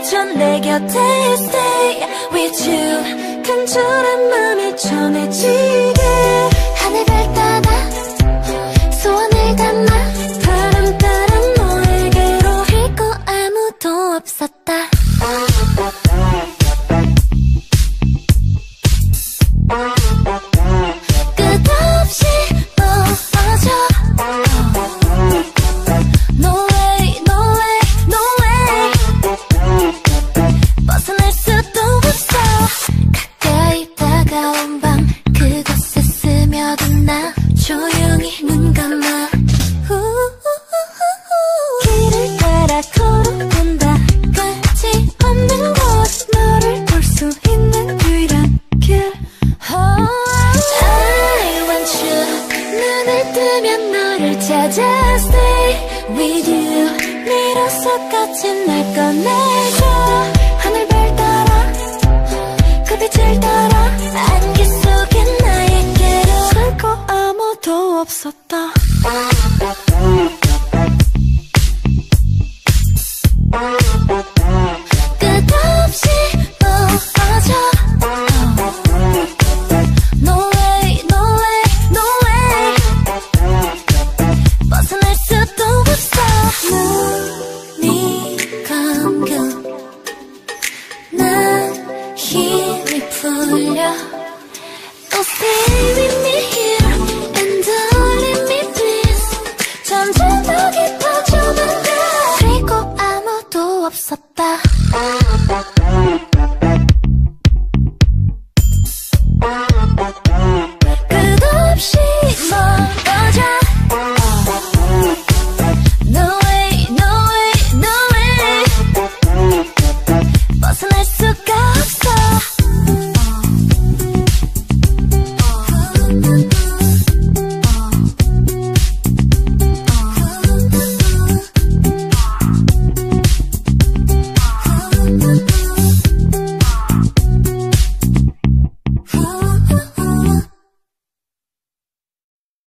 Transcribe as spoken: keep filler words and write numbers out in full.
멈춰 내 곁에 stay with you. 간절한 맘이 전해지게 하늘별 따라 소원을 담아 바람 따라 너에게로 그리고 아무도 없었다. 끝없이 멀어져. No way, no way, no way. 벗어날 수도 없어. 가까이 다가온 밤 그곳에 스며든 나 조용히 눈 감아. 길을 따라 걸어본다. 끝이 없는 곳 너를 볼 수 있는 유일한 길. I want you. 눈을 뜨면 너를 찾아 stay with you. 미로석같이 날 꺼내줘. 하늘별 따라 그 빛을 따라 안개 속에 나에게로 그리고 아무도 없었다. 끝없이 멀어져. No way, no way, no way. 벗어날 수도 없어. 눈이 감겨 난 힘이 풀려. Oh stay with me here and don't leave me please. 점점 더 깊어져만 가. 그리고 아무도 없었다.